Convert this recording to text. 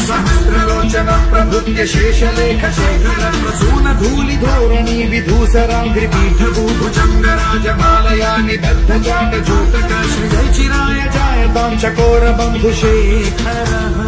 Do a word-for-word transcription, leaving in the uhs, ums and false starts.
सहस्रलोचन प्रभृत्य शेषलेख शेखर प्रसून धूलि धोरणी विधूसराग्रि पीठभूभुजंग राजमालया निबद्ध जाट जोतक श्री चिराय जायतां चकोर बंधु शेखर।